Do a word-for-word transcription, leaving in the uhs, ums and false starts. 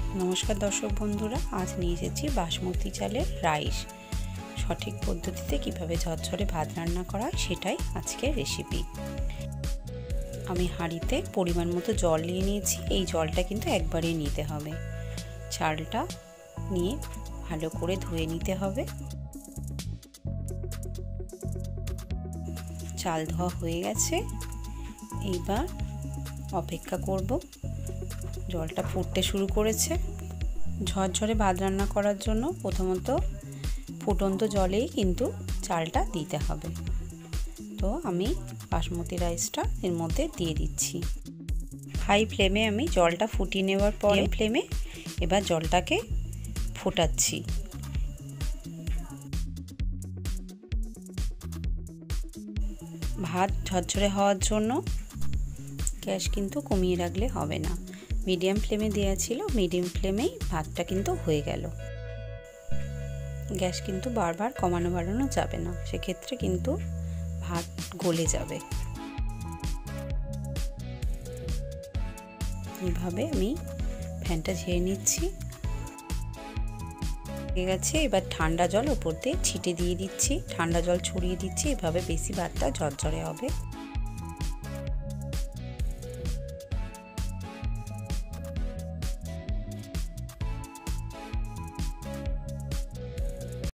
নমস্কার দর্শক বন্ধুরা, আজ নিয়ে এসেছি বাসমতি চালের রাইস। সঠিক পদ্ধতিতে কিভাবে ঝরঝরে ভাত রান্না করা হয় সেটাই আজকের রেসিপি। আমি হাঁড়িতে পরিমাণ মতো জল নিয়ে নিয়েছি। এই জলটা কিন্তু একবারেই নিতে হবে। চালটা নিয়ে ভালো করে ধুয়ে নিতে হবে। চাল ধোয়া হয়ে গেছে, এইবার অপেক্ষা করব। জলটা ফুটতে শুরু করেছে। ঝরঝরে ভাত রান্না করার জন্য প্রথমত ফুটন্ত জলেই কিন্তু চালটা দিতে হবে। তো আমি বাসমতি রাইসটা এর মধ্যে দিয়ে দিচ্ছি। হাই ফ্লেমে আমি জলটা ফুটিয়ে নেওয়ার পরে ফ্লেমে এবার জলটাকে ফোটাচ্ছি। ভাত ঝরঝরে হওয়ার জন্য গ্যাস কিন্তু কমিয়ে রাখলে হবে না, মিডিয়াম ফ্লেমে দেওয়া ছিল। মিডিয়াম ফ্লেমেই ভাতটা কিন্তু হয়ে গেল। গ্যাস কিন্তু বারবার কমানো বাড়ানো যাবে না, সেক্ষেত্রে কিন্তু ভাত গলে যাবে। এইভাবে আমি ফ্যানটা ঝেড়ে নিচ্ছি। হয়ে গেছে, এবার ঠান্ডা জল ওপর দিয়ে ছিটে দিয়ে দিচ্ছি। ঠান্ডা জল ছড়িয়ে দিচ্ছি, এভাবে বেশি ভাতটা ঝরঝরে হবে।